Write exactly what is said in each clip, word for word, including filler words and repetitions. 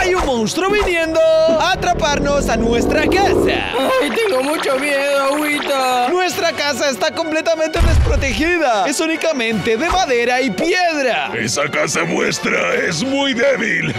hay un monstruo viniendo a atraparnos a nuestra casa. Ay, tengo mucho miedo, Agüita. Nuestra casa está completamente desprotegida. Es únicamente de madera y piedra. Esa casa vuestra es muy débil.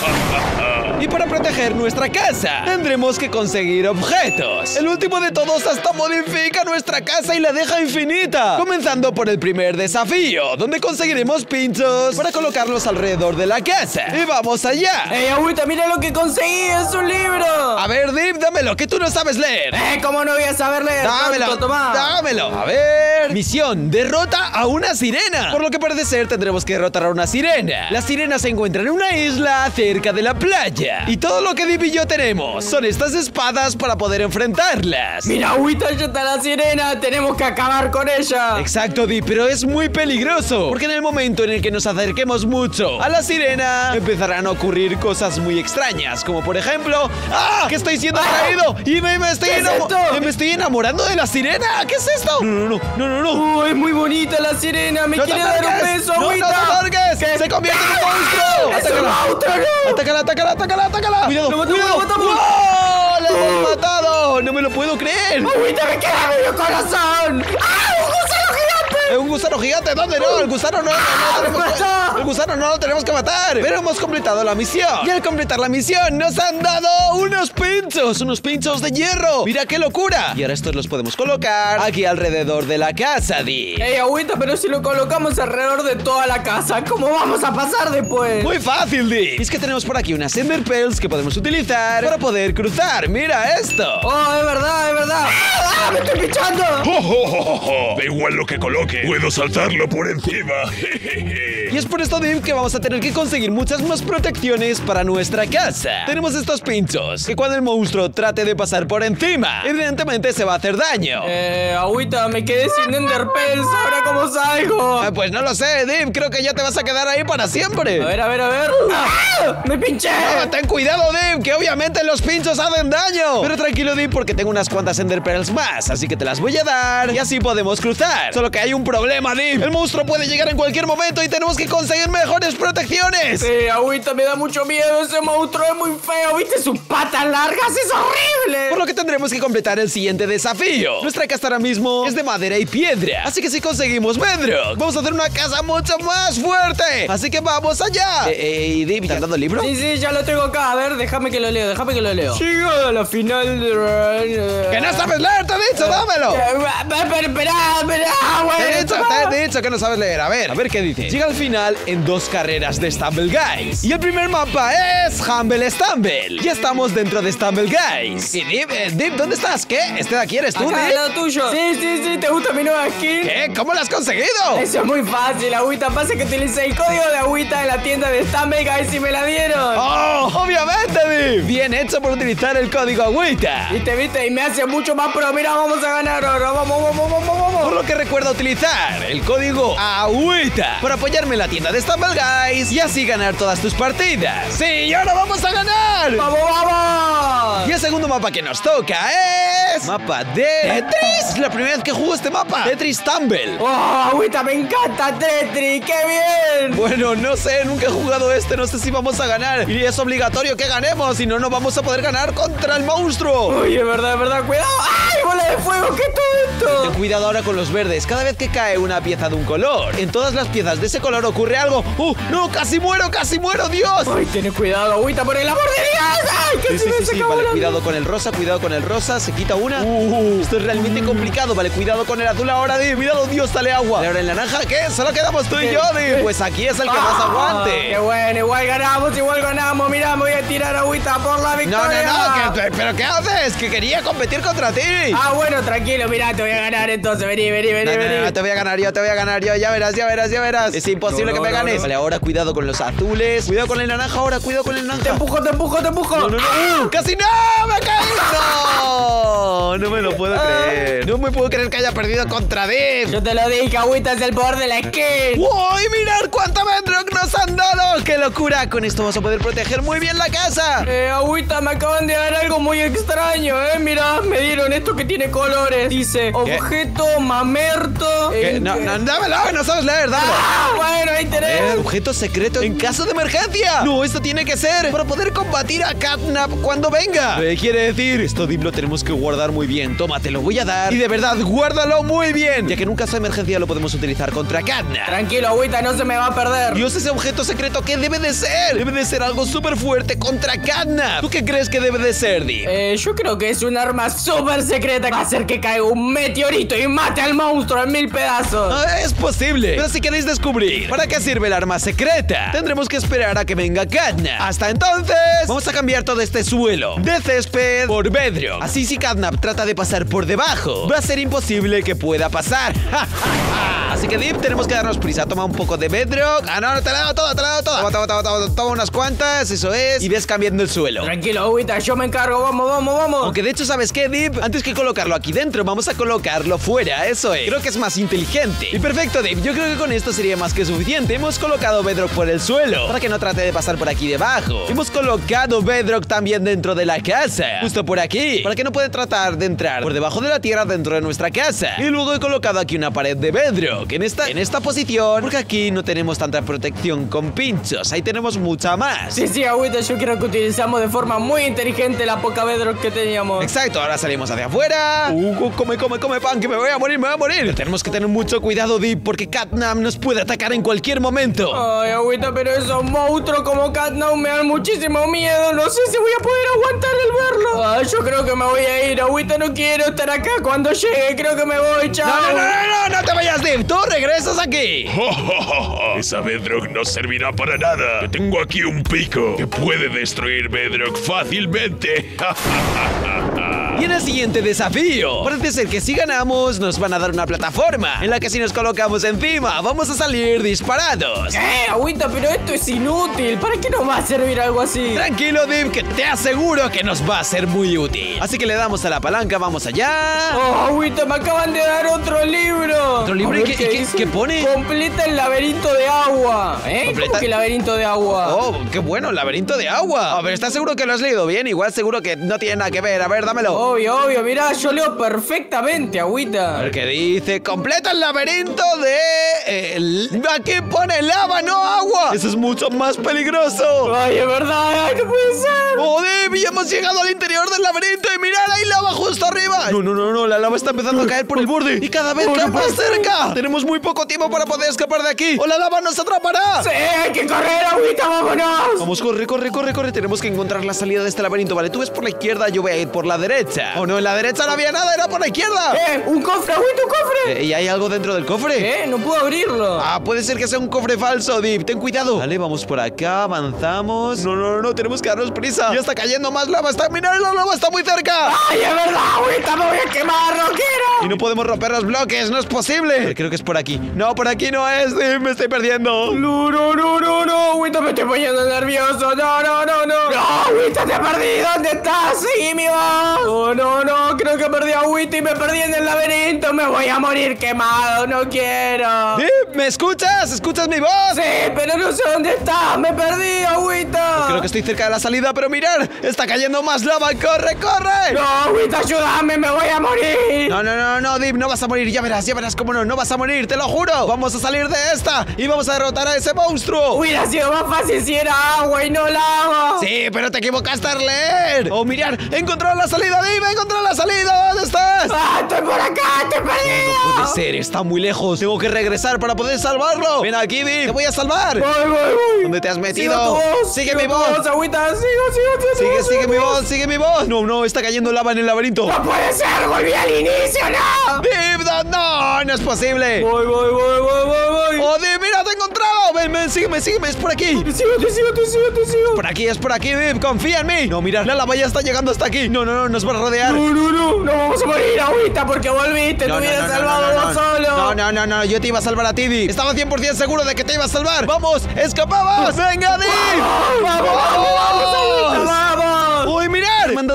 Y para proteger nuestra casa, tendremos que conseguir objetos. El último de todos hasta modifica nuestra casa y la deja infinita. Comenzando por el primer desafío, donde conseguiremos pinchos para colocarlos alrededor de la casa. Y vamos allá. Ey, Agüita, mira lo que conseguí, es un libro. A ver, Dip, dámelo, que tú no sabes leer. Eh, ¿cómo no voy a saber leer? Dámelo, Tonto, tomá. dámelo. A ver. Misión, derrota a una sirena. Por lo que parece ser, tendremos que derrotar a una sirena. La sirena se encuentra en una isla cerca de la playa. Y todo lo que Dip y yo tenemos son estas espadas para poder enfrentarlas. Mira, Agüita, ya está la sirena. Tenemos que acabar con ella. Exacto, Dip, pero es muy peligroso. Porque en el momento en el que nos acerquemos mucho a la sirena, empezarán a ocurrir cosas muy extrañas. Como por ejemplo, ¡ah! Que estoy siendo atraído y me, me, estoy ¿Qué es enamo- esto? me estoy enamorando de la sirena. ¿Qué es esto? No, no, no, no, no, no. Uh, es muy bonita la sirena. Me ¡No te quiere dar un acerques! beso, ¡No, no Agüita. te acerques! ¿Qué? ¡Se convierte en un monstruo! ¡Es un monstruo, no! ¡Atácala, atácala, atácala, atácala! ¡Cuidado, ¡Lo matamos, cuidado! lo matamos! ¡Wow! ¡Le hemos matado! ¡No me lo puedo creer! Agüita, me queda medio corazón. ¡Ah, un gusano gigante! ¿Es un gusano gigante? ¿Dónde no? El gusano no, no, no tenemos que- ¡Mató! El gusano no lo tenemos que matar. Pero hemos completado la misión. Y al completar la misión nos han dado unos pinchos. Unos pinchos de hierro. Mira qué locura. Y ahora estos los podemos colocar aquí alrededor de la casa, Di. Ey, Agüita, pero si lo colocamos alrededor de toda la casa, ¿cómo vamos a pasar después? Muy fácil, Di. Y es que tenemos por aquí unas Ender Pearls que podemos utilizar para poder cruzar. Mira esto. Oh, es verdad, es verdad. ¡Ah, me estoy pichando! ¡Oh, oh, oh, oh! Da igual lo que coloque, puedo saltarlo por encima. Y es por esto, Dip, que vamos a tener que conseguir muchas más protecciones para nuestra casa. Tenemos estos pinchos, que cuando el monstruo trate de pasar por encima, evidentemente se va a hacer daño. Eh, Agüita, me quedé sin Enderpearls. ¿Ahora cómo salgo? Ah, pues no lo sé, Dip, creo que ya te vas a quedar ahí para siempre. A ver, a ver, a ver. ¡Ah! ¡Me pinché! No, ten cuidado, Dip, que obviamente los pinchos hacen daño. Pero tranquilo, Dip, porque tengo unas cuantas Ender Pearls más, así que te las voy a dar y así podemos cruzar. Solo que hay un problema, Dip. El monstruo puede llegar en cualquier momento y tenemos que conseguir mejores protecciones. Sí, Agüita, me da mucho miedo. Ese monstruo es muy feo. ¿Viste sus patas largas? ¡Es horrible! Por lo que tendremos que completar el siguiente desafío. Nuestra casa ahora mismo es de madera y piedra, así que si conseguimos Bedrock, vamos a hacer una casa mucho más fuerte. Así que vamos allá. Eh, eh, Dip, ¿te han dado el libro? Sí, sí, ya lo tengo acá. A ver, déjame que lo leo, déjame que lo leo. Llega a la final de... ¡Que no sabes leer, te he dicho! ¡Dámelo! Espera, espera, espera, Te he dicho, güey. te he dicho que no sabes leer. A ver, a ver qué dice. Llega al final en dos carreras de Stumble Guys. Y el primer mapa es Humble Stumble. Ya estamos dentro de Stumble Guys. Y Dip, eh, Dip, ¿dónde estás? ¿Qué? ¿Este de aquí eres tú, Acá al Dip? lado tuyo. Sí, sí, sí, ¿te gusta mi nueva skin? ¿Qué? ¿Cómo lo has conseguido? Eso es muy fácil, Agüita. Pasa que utilicé el código de Agüita en la tienda de Stumble Guys y me la dieron. ¡Oh! ¡Obviamente, Dip! Bien hecho por utilizar el código Agüita. ¿Viste, viste? Y me hace mucho más, pero mira, vamos a ganar ahora. Vamos, vamos, vamos, Por vamos. lo que recuerda utilizar el código Agüita para apoyarme en la tienda de Stumble Guys y así ganar todas tus partidas. ¡Sí! ¡Y ahora vamos a ganar! ¡Vamos, vamos! Y el segundo mapa que nos toca es... Mapa de... ¡Tetris! Es la primera vez que juego este mapa. Tetris Tumble. ¡Oh, Agüita, me encanta Tetris! ¡Qué bien! Bueno, no sé, nunca he jugado este, no sé si vamos a ganar. Y es obligatorio que ganemos, si no, no vamos a poder ganar contra el monstruo. Uy, es verdad, es verdad, cuidado. ¡Ay, bola de fuego! ¿Qué es todo Ten esto? cuidado ahora con los verdes. Cada vez que cae una pieza de un color, en todas las piezas de ese color ocurre algo. ¡Uh! ¡No! ¡Casi muero! ¡Casi muero! ¡Dios! Ay, ten cuidado, Agüita, por el amor de Dios. ¡Ay, que Sí, se sí, me sí, sí, acabó vale, la cuidado vida! con el rosa, cuidado con el rosa, se quita una. Uh, esto es realmente complicado, vale, cuidado con el azul ahora, Di, cuidado, Dios, dale agua. Y ahora el naranja, ¿qué? Solo quedamos tú y yo, Di. Pues aquí es el que más Ah, aguante. ¡Qué bueno! Igual ganamos, igual ganamos. Mira, me voy a tirar Agüita por la No, victoria. no, no, que- ¿pero qué haces? Que quería competir contra ti. Ah, bueno, tranquilo, mira, te voy a ganar entonces. Vení, vení, vení, No, no, vení. no, te voy a ganar yo, te voy a ganar yo, ya verás, ya verás, ya verás. Es imposible No, no, que me no, ganes. no. Vale, ahora cuidado con los azules, cuidado con el naranja, ahora cuidado con el Te naranja. empujo, te empujo, te empujo. No, no, no, uh, casi no, me caí. No. No, no me lo puedo creer. No me puedo creer que haya perdido contra Dip. Yo te lo dije, Agüita es el poder de la skin. ¡Wow! ¡Mirad cuánto Bedrock nos han dado! ¡Qué locura! Con esto vamos a poder proteger muy bien la casa. Eh, Agüita, me acaban de dar algo muy extraño, eh. Mira, me dieron esto que tiene colores. Dice, objeto mamerto. ¿Qué? en- No, no, dámelo, no sabes leer, dámelo. Ah, bueno, ahí tenés. Eh, objeto secreto en caso de emergencia. No, esto tiene que ser para poder combatir a Catnap cuando venga. ¿Qué quiere decir? Esto, Dip, lo tenemos que guardar muy bien. Toma, te lo voy a dar. Y de verdad, guárdalo muy bien, ya que en un caso de emergencia lo podemos utilizar contra Catnap. Tranquilo, Agüita, no se me va a perder. Dios, ese objeto secreto, ¿qué debe de ser? Debe de ser algo súper fuerte contra Catnap. ¿Tú qué crees que debe de ser, Dip? Eh, yo creo que es un arma súper secreta que va a hacer que caiga un meteorito y mate al monstruo en mil pedazos. Ah, es posible, pero si queréis descubrir para qué sirve el arma secreta, tendremos que esperar a que venga Catnap. Hasta entonces, vamos a cambiar todo este suelo de césped por Bedrock. Así, si Catnap trata de pasar por debajo, va a ser imposible que pueda pasar. Así que, Dip, tenemos que darnos prisa. Toma un poco de Bedrock. Ah, no, no, te la he dado todo, te la he dado todo. Toma, toma, toma, toma, toma unas cuantas, eso es. Y ves cambiando el suelo. Tranquilo, Agüita, yo me encargo. Vamos, vamos, vamos. Aunque de hecho, ¿sabes qué, Dip? Antes que colocarlo aquí dentro, vamos a colocarlo fuera, eso es. Creo que es más inteligente. Y perfecto, Dip, yo creo que con esto sería más que suficiente. Hemos colocado Bedrock por el suelo, para que no trate de pasar por aquí debajo. Hemos colocado Bedrock también dentro de la casa, justo por aquí, para que no pueda tratar de entrar por debajo de la tierra dentro de nuestra casa. Y luego he colocado aquí una pared de Bedrock, en esta, en esta posición, porque aquí no tenemos tanta protección con pinchos. Ahí tenemos mucha más. Sí, sí, Agüita, yo creo que utilizamos de forma muy inteligente la poca Bedrock que teníamos. Exacto, ahora salimos hacia afuera. Uh, come, come, come pan, que me voy a morir, me voy a morir. Pero tenemos que tener mucho cuidado, Dip, porque Catnap nos puede atacar en cualquier momento. Ay, Agüita, pero esos monstruos como Catnap me dan muchísimo miedo. No sé si voy a poder aguantar el verlo. Ay, yo creo que me voy a ir, Agüita, no quiero estar acá cuando llegue. Creo que me voy, chao. No, no, no, no, no, no te vayas, Dip. Tú regresas aquí. Esa Bedrock no servirá para nada. Yo tengo aquí un pico que puede destruir Bedrock fácilmente. Y en el siguiente desafío, parece ser que si ganamos nos van a dar una plataforma en la que si nos colocamos encima vamos a salir disparados. Eh, Agüita, pero esto es inútil. ¿Para qué nos va a servir algo así? Tranquilo, Dip, que te aseguro que nos va a ser muy útil. Así que le damos a la palanca, vamos allá. Oh, Agüita, me acaban de dar otro libro. ¿Otro libro? A ¿Y ver qué- y qué- dice. qué pone? Completa el laberinto de agua. ¿Eh? Completa- ¿Cómo que laberinto de agua? Oh, qué bueno, laberinto de agua. A ver, ¿estás seguro que lo has leído bien? Igual seguro que no tiene nada que ver. A ver, dámelo. Obvio, obvio, mirá, yo leo perfectamente, A Agüita. ver qué dice. Completa el laberinto de... eh, el- aquí pone lava, no agua. Eso es mucho más peligroso. Ay, es verdad, ay, no puede ser. ¡Oh, Dip! Y hemos llegado al interior del laberinto y mirad, hay lava justo arriba. No, no, no, no, la lava está empezando a caer por el borde y cada vez Oh, cae no más puede ser. cerca. Tenemos muy poco tiempo para poder escapar de aquí o la lava nos atrapará. Sí, hay que correr, Agüita, vámonos. Vamos, corre, corre, corre, corre. Tenemos que encontrar la salida de este laberinto. Vale, tú ves por la izquierda, yo voy a ir por la derecha. Oh, no, en la derecha no había nada, era por la izquierda. Eh, un cofre, Agüita, un cofre. Eh, ¿Y hay algo dentro del cofre? Eh, no puedo abrirlo. Ah, puede ser que sea un cofre falso, Dip. Ten cuidado. Vale, vamos por acá, avanzamos. No, no, no, no, tenemos que darnos prisa. Ya está cayendo más lava. Está, mirad, la lava está muy cerca. Ay, es verdad, Agüita, me voy a quemar, no quiero. Y no podemos romper los bloques, no es posible. Creo que es por aquí. No, por aquí no es, Dip, me estoy perdiendo. No, no, no, no, no, Agüita, me estoy poniendo nervioso. No, no, no, no. No, Agüita, te perdí. ¿Dónde estás? Seguime, vos. Oh, no, no, creo que perdí a Agüita y me perdí en el laberinto. Me voy a morir quemado, no quiero. Dip, ¿me escuchas? ¿Escuchas mi voz? Sí, pero no sé dónde estás. Me perdí, Agüita. Creo que estoy cerca de la salida, pero mirad, está cayendo más lava. ¡Corre, corre! No, Agüita, ayúdame, me voy a morir. No, no, no, no, Dip, no vas a morir. Ya verás, ya verás cómo no, no vas a morir, te lo juro. Vamos a salir de esta y vamos a derrotar a ese monstruo. Hubiera sido más fácil si era agua y no lava. Sí, pero te equivocaste al leer. Oh, mirad, he encontrado la salida, Dip, he encontrado la salida. ¿Dónde estás? Ah, estoy por acá, estoy perdido. No puede ser, está muy lejos. Tengo que regresar para poder salvarlo. Ven aquí, Dip, te voy a salvar. Voy, voy, voy. ¿Dónde te has metido? Sigo tu voz, Sigue sigo mi tu voz. Agüita, sigo, sigo, sigo. Sigue, sigo, sigue sigo. mi voz, sigue mi voz. No, no, está cayendo lava en el laberinto. No puede ser, volví al inicio, no. Dip, no, no, no es posible. Voy, voy, voy, voy, voy, voy. Oh, Dip, mira, te he encontrado. Ven, ven, sígueme, sígueme, es por aquí. Te sigo, te sigo, te sigo, te sigo. Por aquí, es por aquí, Dip, confía en mí. No, mira, la lava ya está llegando hasta aquí. No, no, no, nos va a rodear. No, no, no, no vamos a morir, Agüita, porque volviste, No, te no, hubieras no, no, salvado no, no, vos no. solo. No, no, no, no, yo te iba a salvar a ti, Dip. Estaba cien por ciento seguro de que te iba a salvar. ¡Vamos! ¡Escapamos! ¡Venga, Dip! ¡Vamos, vamos, vamos, Agüita, vamos! ¡Uy, mirad! Me han dado las plataformas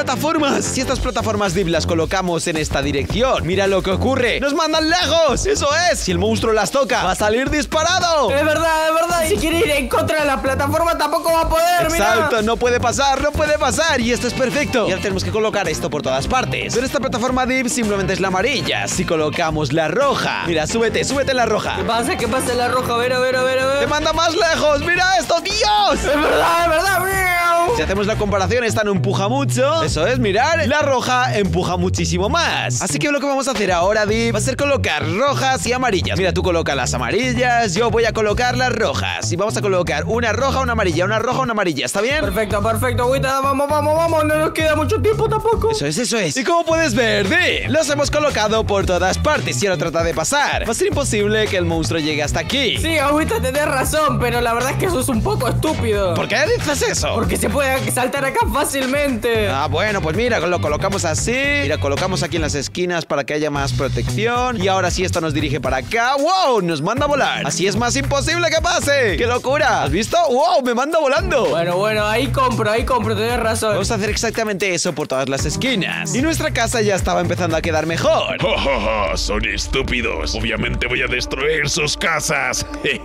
plataformas. Si estas plataformas Deep las colocamos en esta dirección, mira lo que ocurre. ¡Nos mandan lejos! ¡Eso es! Si el monstruo las toca, va a salir disparado. Es verdad, es verdad. Si quiere ir en contra de la plataforma, tampoco va a poder. Exacto, mira. no puede pasar, no puede pasar. Y esto es perfecto. Y ahora tenemos que colocar esto por todas partes. Pero esta plataforma Deep simplemente es la amarilla. Si colocamos la roja, mira, súbete, súbete en la roja. ¿Qué pasa? ¿Qué pasa en la roja? A ver, a ver, a ver, a ver. ¡Te manda más lejos! ¡Mira esto, Dios! Es verdad, es verdad. Si hacemos la comparación, esta no empuja mucho. Eso es, mirar, la roja empuja muchísimo más. Así que lo que vamos a hacer ahora, Deep, va a ser colocar rojas y amarillas. Mira, tú coloca las amarillas, yo voy a colocar las rojas. Y vamos a colocar una roja, una amarilla, una roja, una amarilla. ¿Está bien? Perfecto, perfecto, agüita. Vamos, vamos, vamos. No nos queda mucho tiempo tampoco. Eso es, eso es. Y como puedes ver, Deep, los hemos colocado por todas partes. Y ahora trata de pasar. Va a ser imposible que el monstruo llegue hasta aquí. Sí, agüita, tenés razón, pero la verdad es que eso es un poco estúpido. ¿Por qué dices eso? Porque se puede saltar acá fácilmente. Ah, bueno, pues mira, lo colocamos así. Mira, colocamos aquí en las esquinas para que haya más protección. Y ahora sí, esto nos dirige para acá. ¡Wow! Nos manda a volar. Así es más imposible que pase. ¡Qué locura! ¿Has visto? ¡Wow! Me manda volando. Bueno, bueno, ahí compro, ahí compro, tenés razón. Vamos a hacer exactamente eso por todas las esquinas. Y nuestra casa ya estaba empezando a quedar mejor. ¡Ja, ja, ja! Son estúpidos. Obviamente voy a destruir sus casas.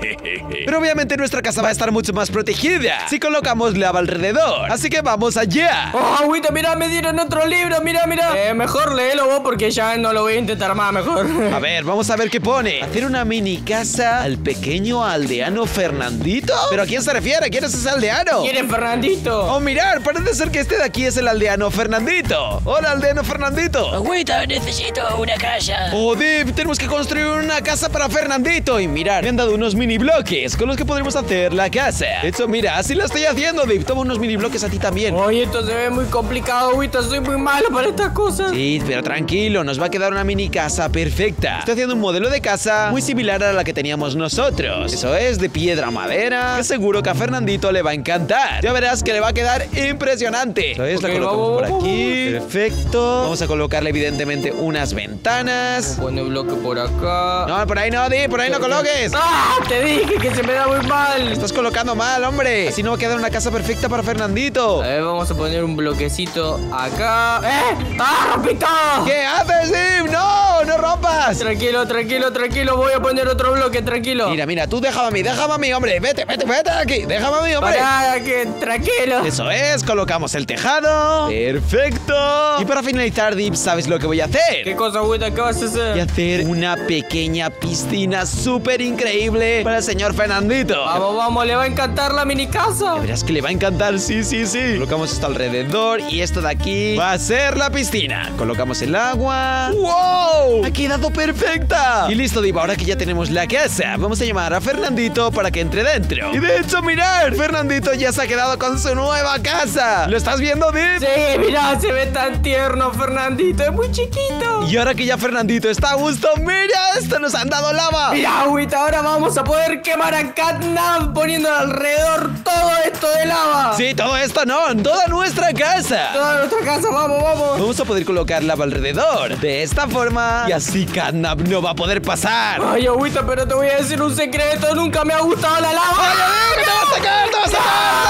Pero obviamente nuestra casa va a estar mucho más protegida si colocamos lava alrededor. Así que vamos allá. Oh, agüita, mira, me dieron otro libro, mira, mira. Eh, mejor léelo vos porque ya no lo voy a intentar más, mejor. A ver, vamos a ver qué pone. Hacer una mini casa al pequeño aldeano Fernandito. ¿Pero a quién se refiere? ¿Quién es ese aldeano? ¿Quién es Fernandito? Oh, mirar, parece ser que este de aquí es el aldeano Fernandito. Hola, aldeano Fernandito. Agüita, necesito una casa. Oh, Deep, tenemos que construir una casa para Fernandito. Y mirar, me han dado unos mini bloques con los que podremos hacer la casa. De hecho, mira, así la estoy haciendo, Deep. Toma unos mini bloques a ti también. Oye, esto se ve muy complicado, agüita. Soy muy malo para estas cosas. Sí, pero tranquilo, nos va a quedar una mini casa perfecta. Estoy haciendo un modelo de casa muy similar a la que teníamos nosotros. Eso es, de piedra madera, que seguro que a Fernandito le va a encantar. Ya verás que le va a quedar impresionante. Eso es, Okay, la colocamos vamos, por vamos, aquí. Perfecto. Vamos a colocarle evidentemente unas ventanas. Pone bloque por acá. No, por ahí no, Di, por ahí no coloques. ¡Ah! Te dije que se me da muy mal. Estás colocando mal, hombre. Así no va a quedar una casa perfecta para Fernandito. A ver, vamos a poner un bloquecito acá. ¡Eh! ¡Ah, rompí todo! ¿Qué haces, Dim? ¡No! ¡No rompas! Tranquilo, tranquilo, tranquilo. Voy a poner otro bloque, tranquilo. Mira, mira, tú déjame a mí, déjame a mí, hombre. Vete, vete, vete de aquí. Déjame a mí, hombre. Pará, que tranquilo. Eso es, colocamos el tejado. Perfecto. Y para finalizar, Deep, ¿sabes lo que voy a hacer? ¿Qué cosa, agüita? ¿Qué vas a hacer? Voy a hacer una pequeña piscina súper increíble para el señor Fernandito. Vamos, vamos, le va a encantar la mini casa. Verás que le va a encantar, sí, sí, sí. Colocamos esto alrededor y esto de aquí va a ser la piscina. Colocamos el agua. ¡Wow! Ha quedado perfecta. Y listo, Diva, ahora que ya tenemos la casa, vamos a llamar a Fernandito para que entre dentro. Y de hecho, mirad, Fernandito ya se ha quedado con su nueva casa. ¿Lo estás viendo, Div? Sí, mira, se ve tan tierno, Fernandito. Es muy chiquito. Y ahora que ya Fernandito está a gusto, mira, esto nos han dado lava. Mira, agüita, ahora vamos a poder quemar a Catnap poniendo alrededor todo esto de lava. Sí, todo esto no, en toda nuestra casa. Toda nuestra casa, vamos, vamos. Vamos a poder colocar lava alrededor. De esta forma. Y así Catnap no va a poder pasar. Ay, agüita, pero te voy a decir un secreto. Nunca me ha gustado la lava. ¡Ay, a ver! ¡Te vas a caer! ¡Te vas a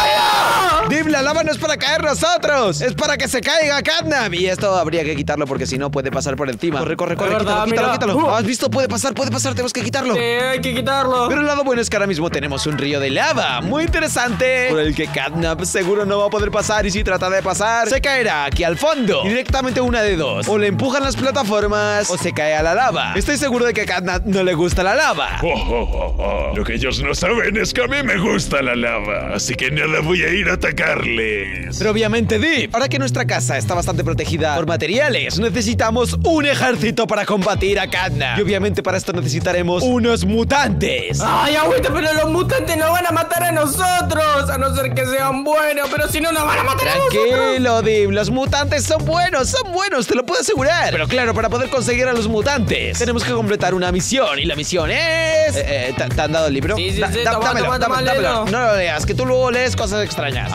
caer! Dim, la lava no es para caer nosotros. Es para que se caiga Catnap. Y esto habría que quitarlo porque si no puede pasar por encima. Corre, corre, corre. Es Quítalo, verdad, quítalo, mira. quítalo. Uh. ¿Has visto? Puede pasar, puede pasar. Tenemos que quitarlo. Sí, hay que quitarlo. Pero el lado bueno es que ahora mismo tenemos un río de lava muy interesante por el que Catnap seguro no va a poder pasar y si trata de pasar se caerá aquí al fondo. Y directamente una de dos. O le empujan las plataformas o se cae a la lava. Estoy seguro de que a Catnap no le gusta la lava. Oh, oh, oh, oh. Lo que ellos no saben es que a mí me gusta la lava, así que nada voy a ir a atacarles. Pero obviamente, Deep, ahora que nuestra casa está bastante protegida por materiales, necesitamos un ejército para combatir a Catnap. Y obviamente para esto necesitaremos unos mutantes. Ay, agüita, pero los mutantes nos van a matar a nosotros. A no ser que sean buenos, pero si no nos van a matar a nosotros. Tranquilo, Deep, los mutantes son buenos, son buenos, te lo puedo asegurar. Pero claro, para poder conseguir a los mutantes tenemos que completar una misión. Y la misión es... Eh, eh, ¿te, te han dado el libro? Sí, sí, Da- sí, da- toma, dámelo, toma, dámelo, toma, dámelo. léelo. No lo leas, que tú luego lees cosas extrañas. A ver...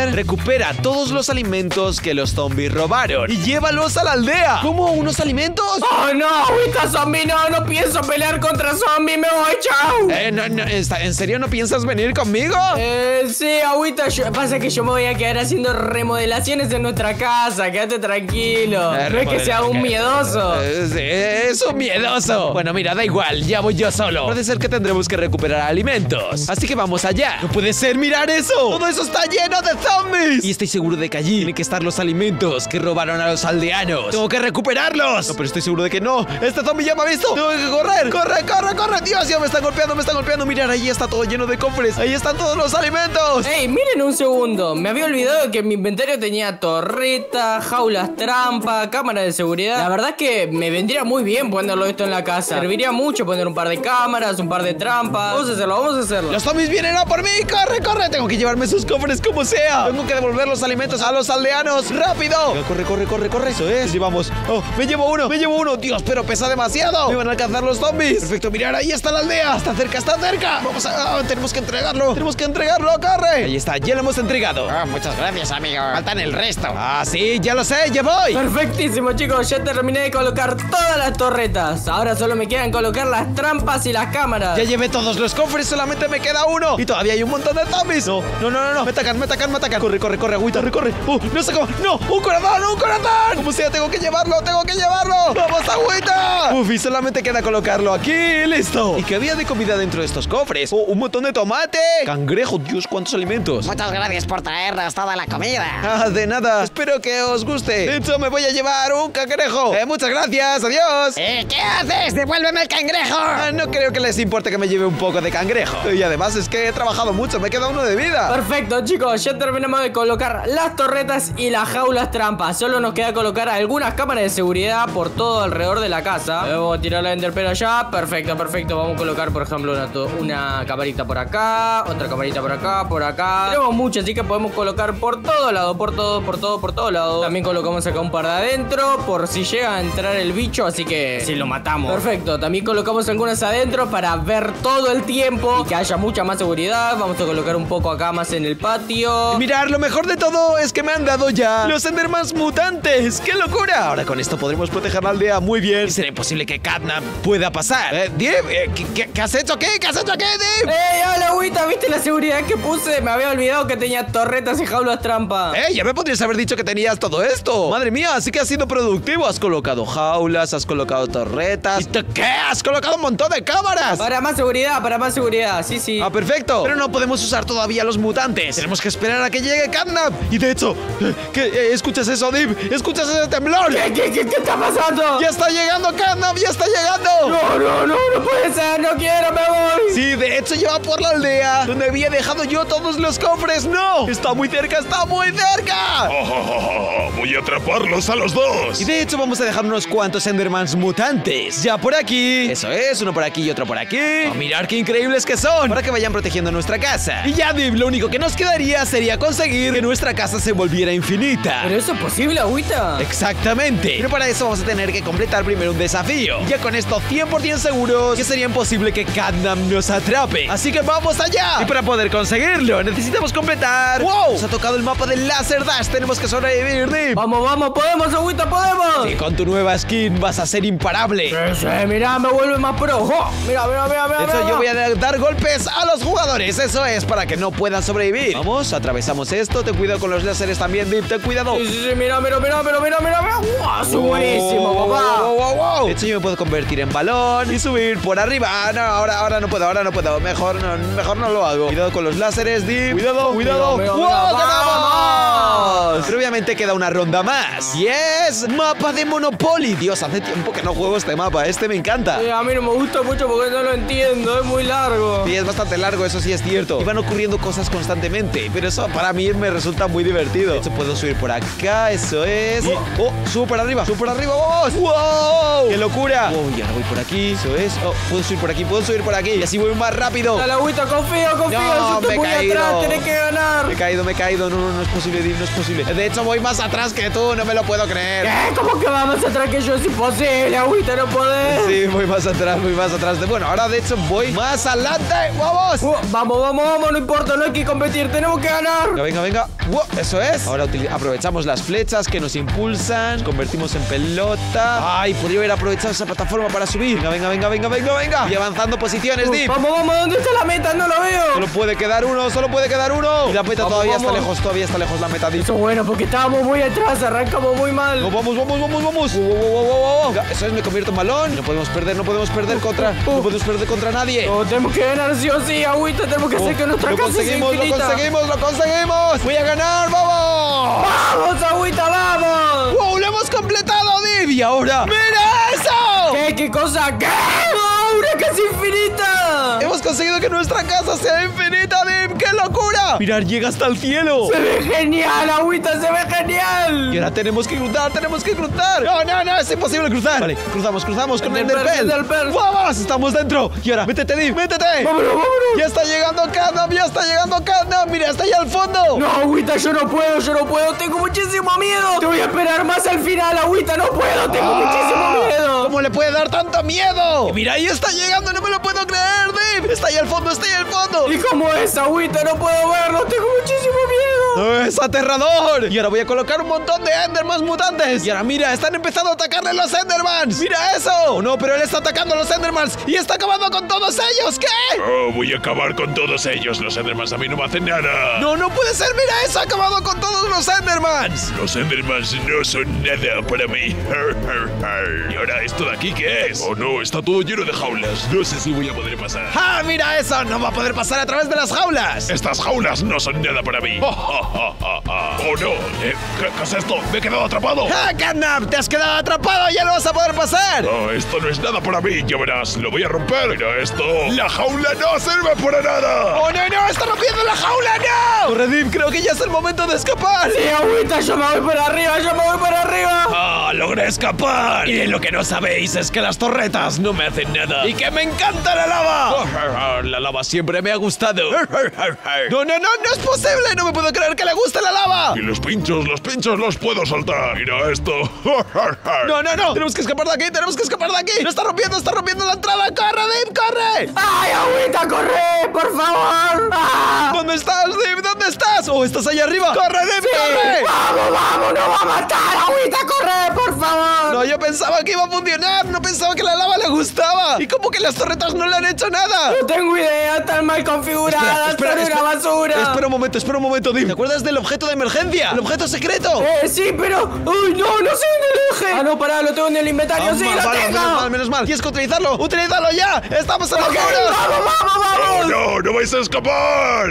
hacer? Recupera todos los alimentos que los zombies robaron y llévalos a la aldea. ¿Cómo? ¿Unos alimentos? ¡Oh, no! ¡Agüita zombie! ¡No! ¡No pienso pelear contra zombie! ¡Me voy! ¡Chao! Eh, no, no, ¿en serio no piensas venir conmigo? Eh, sí, agüita. Yo, pasa que yo me voy a quedar haciendo remodelaciones en nuestra casa. Quédate tranquilo. Eh, no es que sea un miedoso. Eh, sí, es un miedoso. Bueno, mira, da igual. Ya voy yo solo. Puede ser que tendremos que recuperar alimentos. Así que vamos allá. No puede ser, mirar eso. Todo eso está lleno de zombies. Y estoy seguro de que allí tienen que estar los alimentos que robaron a los aldeanos. Tengo que recuperarlos. No, pero estoy seguro de que no. Este zombie ya me ha visto. Tengo que correr. Corre, corre, corre. Dios, ya me están golpeando, me están golpeando. Mirad, ahí está todo lleno de cofres. Ahí están todos los alimentos. Ey, miren un segundo. Me había olvidado que mi inventario tenía torreta, jaulas trampa, cámara de seguridad. La verdad es que me vendría muy bien ponerlo esto en la casa. Serviría mucho poner un par de cámaras, un par de trampas. Vamos a hacerlo, vamos a hacerlo. Los zombies vienen a por mí. Corre, corre. Tengo que llevarme sus cofres como sea. Tengo que devolver los alimentos a los aldeanos. ¡Rápido! Corre, corre, corre, corre. Eso es. Y vamos. Oh, me llevo uno, me llevo uno. Dios, pero pesa demasiado. Me van a alcanzar los zombies. Perfecto, mirar, ahí está la aldea. Está cerca, está cerca. Vamos a... Oh, tenemos que entregarlo. Tenemos que entregarlo. Corre. Ahí está, ya lo hemos entregado. Oh, muchas gracias, amigo. Faltan el resto. Ah, sí, ya lo sé, ya voy. Perfectísimo, chicos. Ya terminé de colocar todas las torretas. Ahora solo me quedan colocar las trampas y las cámaras. Ya llevé todos los cofres, solamente me queda uno. Y todavía hay un montón de zombies. No, no, no, no, no. Me atacan, me atacan, me atacan. Corre, corre, corre, agüita, corre, corre. Uh, no sé cómo. No, un corazón, un corazón. Como sea, tengo que llevarlo, tengo que llevarlo. Vamos, agüita. Uf, y solamente queda colocarlo aquí. Listo. ¿Y qué había de comida dentro de estos cofres? Oh, un montón de tomate. Cangrejo, Dios, cuántos alimentos. Muchas gracias por traernos toda la comida. Ah, de nada. Espero que os guste. De hecho, me voy a llevar un cangrejo. Eh, muchas gracias. Adiós. Eh, ¿qué haces? ¡Devuélveme el cangrejo! Ah, no creo que les importe que me lleve un poco de cangrejo. Y además es que he trabajado mucho. Me queda uno de vida. Perfecto, chicos. Ya terminamos de colocar las torretas y las jaulas trampas. Solo nos queda colocar algunas cámaras de seguridad por todo alrededor de la casa. Vamos a tirar la enderpera allá. Perfecto, perfecto. Vamos a colocar, por ejemplo, una, una camarita por acá. Otra camarita por acá, por acá. Tenemos muchas, así que podemos colocar por todo lado. Por todo, por todo, por todo lado. También colocamos acá un par de adentro por si llega a entrar el bicho, así que si lo matamos. Perfecto, también colocamos algunas adentro para ver todo el tiempo y que haya mucha más seguridad. Vamos a colocar un poco acá más en el patio. Y mirar, lo mejor de todo es que me han dado ya los Endermans mutantes. ¡Qué locura! Ahora con esto podremos proteger la aldea muy bien. Y será imposible que Catnap pueda pasar. Eh, Dib, eh, ¿qué, qué, ¿qué has hecho aquí? ¿Qué has hecho aquí, Dib? ¡Ey, hola, agüita! ¿Viste la seguridad que puse? Me había olvidado que tenía torretas y jaulas trampa. Eh, ya me podrías haber dicho que tenías todo esto. Madre mía, así que has sido productivo. Has colocado jaulas, has colocado torretas. ¿Y te qué? Has colocado un montón de cámaras. Para más seguridad, para más seguridad. Sí, sí. Ah, perfecto. Pero no podemos usar todavía los mutantes. Tenemos que esperar a que llegue Catnap. Y de hecho, ¿qué, eh, ¿escuchas eso, Dib? ¿Escuchas ese temblor? ¿Qué, qué, qué, qué está pasando? ¡Ya está llegando Catnap! ¡Ya está llegando! No, no, no, no puede ser. No quiero, me voy. Sí, de hecho lleva por la aldea donde había dejado yo todos los cofres. ¡No! Está muy cerca, está muy cerca. Oh, oh, oh, oh, voy a atraparlos a los dos. Y de hecho vamos a dejar unos cuantos Endermans mutantes. Ya por aquí. Eso es, uno por aquí y otro por aquí. Oh, mirad qué increíbles que son. Para que vayan protegiendo nuestra casa. Y ya, Dib, lo único que nos quedaría sería conseguir que nuestra casa se volviera infinita. ¿Pero eso es posible, agüita? Exactamente. Pero para eso vamos a tener que completar primero un desafío. Ya con esto cien por cien seguros que sería imposible que Catnap nos atrape. Así que vamos allá. Y para poder conseguirlo necesitamos completar. ¡Wow! Nos ha tocado el mapa del Laser Dash. Tenemos que sobrevivir, Dib. Vamos, vamos, podemos, agüita, podemos. Y con tu nueva skin vas a ser imparable. Sí, sí, mira, me vuelve más pro. ¡Oh! Mira, mira, mira, mira. De hecho, mira. yo voy a dar golpes a los jugadores. Eso es, para que no puedan sobrevivir. Vamos, atravesamos esto. Ten cuidado con los láseres también, Dib. Ten cuidado. Sí, sí, sí, mira, mira, mira, mira, mira, mira, mira. ¡Wow! ¡Soy buenísimo, papá! Wow, wow, wow. De hecho, yo me puedo convertir en balón y subir por arriba. Ah, no, ahora, ahora no puedo, ahora no puedo. Mejor no, mejor no lo hago. Cuidado con los láseres, Dib. Cuidado, cuidado. Mira, mira, ¡Wow! mira, ¡Ganamos! Pero obviamente queda una ronda más. Y es mapa de Monopoly. Dios, hace tiempo que no juego este mapa. Este me encanta. Sí, a mí no me gusta mucho porque no lo entiendo. Es muy largo. Sí, es bastante largo, eso sí es cierto. Y van ocurriendo cosas constantemente. Pero eso para mí me resulta muy divertido. De hecho, puedo subir por acá. Eso es. Y, oh, subo por arriba, subo por arriba. ¡Vamos! ¡Wow! ¡Qué locura! Oh, y ahora voy por aquí. Eso es. Oh, puedo subir por aquí, puedo subir por aquí. Y así voy más rápido. Dale, agüita, confío, confío. No, Yo estoy me he muy caído. atrás, tenés que ganar. Me he caído, me he caído. No, no, no es posible, Dib, no es posible. De hecho, voy más atrás que tú, no me lo puedo creer. ¿Qué? ¿Cómo que vamos atrás que yo? Es imposible, agüita, no podés. Sí, voy más atrás, voy más atrás. Bueno, ahora de hecho voy más adelante. ¡Vamos! Uh, vamos, vamos, vamos, no importa, no hay que competir, tenemos que ganar. Venga, venga, venga. Uh, eso es. Ahora aprovechamos las flechas que nos impulsan. Nos convertimos en pelota. Ay, podría haber aprovechado esa plataforma para subir. Venga, venga, venga, venga, venga, venga. Y avanzando posiciones, Uh, Deep. vamos, vamos, ¿dónde está la meta? No lo veo. Solo puede quedar uno, solo puede quedar uno. Y la meta Vamos, todavía vamos. está lejos, todavía está lejos la meta, Deep. Eso es bueno, porque estábamos muy atrás, arrancamos muy mal. No, vamos, vamos, vamos, vamos. Uh, uh, uh, uh, uh, uh. Venga, eso es, me convierto en balón. No podemos perder, no podemos perder contra. No podemos perder contra nadie. No, tenemos que ganar sí o sí, agüita, tenemos que hacer que nuestra Lo casa sea conseguimos, lo infinita. conseguimos, lo conseguimos. Voy a ganar, vamos. ¡Vamos, agüita, vamos! ¡Wow! ¡Lo hemos completado, Deep! Y ahora, ¡mira eso! ¿Qué? ¿Qué cosa? ¿Qué? ¡No, una casa infinita! Hemos conseguido que nuestra casa sea infinita, Deep. ¡Qué locura! Mirad, llega hasta el cielo. Se ve genial, agüita, se ve genial. Y ahora tenemos que cruzar, tenemos que cruzar. No, no, no, es imposible cruzar. Vale, cruzamos, cruzamos con el Enderpearl, Enderpearl. Enderpearl. ¡Vamos! Estamos dentro. Y ahora, métete, Deep, métete. Vámonos, vámonos. Ya está llegando Catnap, ya está llegando Catnap. Mira, está ahí al fondo. No, agüita, yo no puedo, yo no puedo, tengo muchísimo miedo. Te voy a esperar más al final, agüita, no puedo, tengo Ah, muchísimo miedo. ¿Cómo le puede dar tanto miedo? Y mira, ahí está llegando, no me lo puedo creer, Deep. Está ahí al fondo, está ahí al fondo. ¿Y cómo es, agüita? No puedo verlo, tengo muchísimo miedo. ¡Oh, es aterrador! Y ahora voy a colocar un montón de Endermans mutantes. Y ahora mira, están empezando a atacarle los Endermans. ¡Mira eso! Oh, no, pero él está atacando a los Endermans y está acabando con todos ellos. ¿Qué? Oh, voy a acabar con todos ellos. Los Endermans a mí no me hacen nada. No, no puede ser. Mira eso, ha acabado con todos los Endermans. Los Endermans no son nada para mí. ¿Y ahora esto de aquí qué es? Oh no, está todo lleno de jaulas. No sé si voy a poder pasar. ¡Ah, mira eso! No va a poder pasar a través de las jaulas. Estas jaulas no son nada para mí. Oh no, eh, ¿qué, ¿qué es esto? Me he quedado atrapado. ¡Ah, Catnap! ¡Te has quedado atrapado! ¡Ya no vas a poder pasar! No, esto no es nada para mí, ya verás, lo voy a romper. Mira esto, la jaula no sirve para nada. ¡Oh, no, no! ¡Está rompiendo la jaula! ¡No! Corre, Deep, creo que ya es el momento de escapar. Sí, agüita, yo me voy para arriba, yo me voy para arriba. ¡Ah, logré escapar! Y lo que no sabéis es que las torretas no me hacen nada. ¡Y que me encanta la lava! La lava siempre me ha gustado. ¡No, no, no! ¡No es posible! ¡No me puedo creer que le guste la lava! Y los pinchos, los pinchos los puedo soltar. Mira esto. ¡No, no, no! ¡Tenemos que escapar de aquí! ¡Tenemos que escapar de aquí! ¡No está rompiendo! ¡Está rompiendo la entrada! ¡Corre, Deep! ¡Corre! ¡Ay, agüita, corre! ¡Por favor! ¡Ah! ¿Dónde estás, Deep? ¿Dónde estás? ¡Oh, estás allá arriba! ¡Corre, Deep! ¡Corre! ¡Vamos, vamos! ¡No va a matar! ¡Agüita, corre! ¡Por favor! No, yo pensaba que iba a funcionar. No pensaba que la lava le gustaba. ¿Y cómo que las torretas no le han hecho nada? No tengo idea, están mal configuradas, Espera, son espera, una basura. Espera un momento, espera un momento, Deep. ¿Te acuerdas del objeto de emergencia? ¡El objeto secreto! Eh, sí, pero... ¡Uy, no! ¡No sé dónde lo dejé! Ah, no, pará, lo tengo en el inventario, Ah, sí, vale, lo vale, tengo. menos mal, menos mal. ¿Tienes que utilizarlo? ¡Utilízalo ya! ¡Estamos en Ok, apuros! ¡Vamos, vamos, ¡Oh vamos! no! ¡No vais a escapar!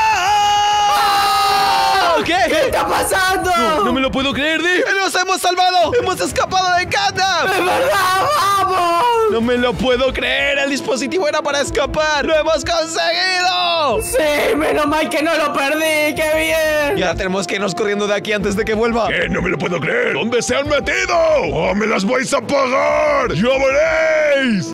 ¡Ah! ¿Qué? ¿Qué está pasando? No me lo puedo creer, Deep. ¡Nos hemos salvado! ¡Hemos escapado de Catnap! ¡Es verdad! ¡Vamos! ¡No me lo puedo creer! ¡El dispositivo era para escapar! ¡Lo hemos conseguido! Sí, menos mal que no lo perdí, qué bien. Y ahora tenemos que irnos corriendo de aquí antes de que vuelva. ¿Qué? No me lo puedo creer. ¿Dónde se han metido? ¡Oh, me las vais a pagar! ¡Ya veréis!